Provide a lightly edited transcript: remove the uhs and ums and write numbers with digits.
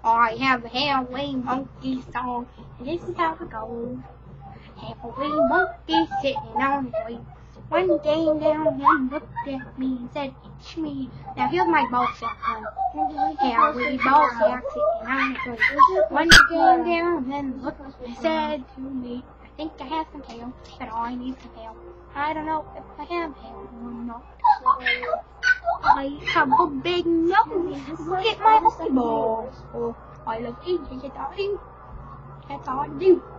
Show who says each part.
Speaker 1: I have a hairy monkey song, and this is how it goes. Hairy monkey sitting on a tree. One came down and looked at me and said, "It's me." Now here's my ball sack one. Hairy ball sack sitting on a tree. One came down and looked and said to me, "I think I have some tail, but I need some tail. I don't know if I have hair or not. I have a big nose. Look at my ball. Oh, I love eating it. That's all I do."